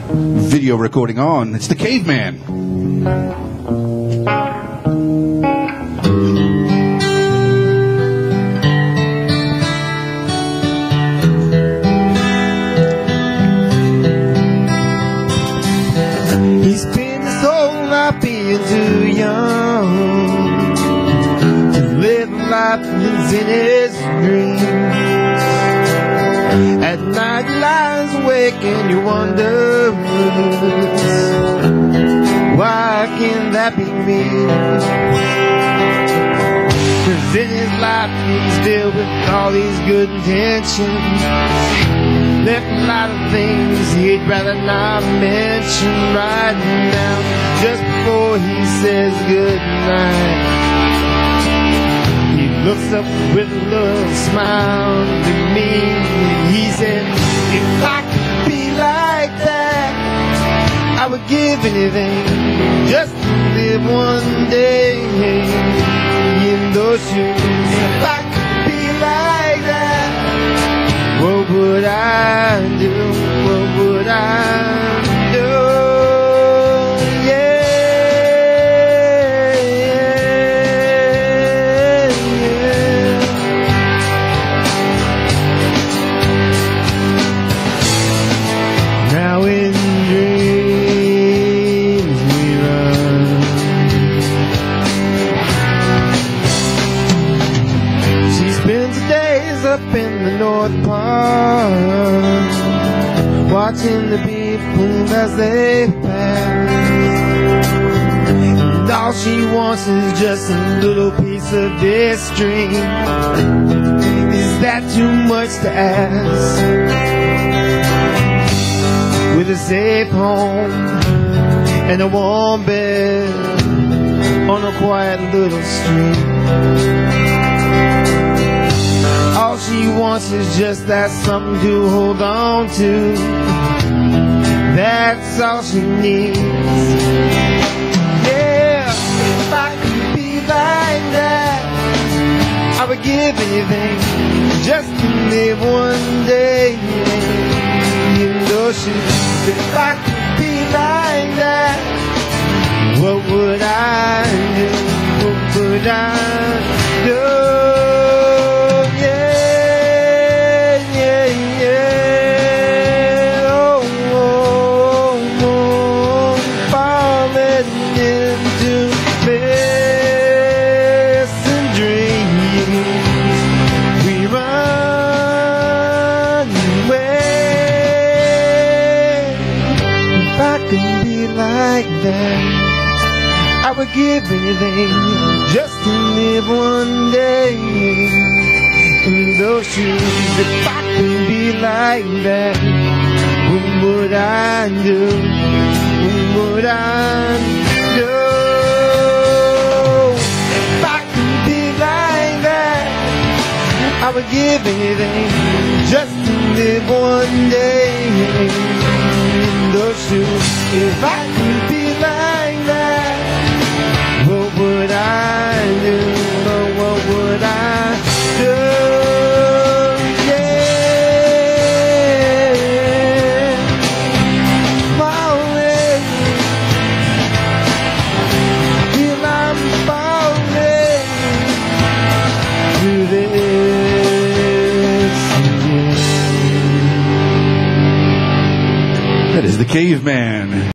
video recording on. It's the Caveman. He spent his whole life being too young to live life that's in his dreams. At night he lies awake and you wonder, why can't that be me? 'Cause in his life he's filled with all these good intentions, left a lot of things he'd rather not mention right now. Just before he says goodnight, he looks up with a little smile to me. He said, if I could be like that, I would give anything just to live one day in those shoes. If I could be like that, what would I do? What would I do? Yeah, yeah. Now in dreams we run, she spends her days up in the North Park, watching the people as they pass. And all she wants is just a little piece of this dream. Is that too much to ask? With a safe home and a warm bed on a quiet little street, all she wants is just that something to hold on to. That's all she needs. Yeah, if I could be like that, I would give anything just to live one day in those shoes. If I could be like that, what would I do? What would I do? Like that, I would give anything just to live one day in those shoes. If I could be like that, what would I do? What would I do? If I could be like that, I would give anything just to live one day in those shoes. If I could be like that, what would I do? What would I do? Yeah, falling, feel I'm falling through this again. That is the Caveman.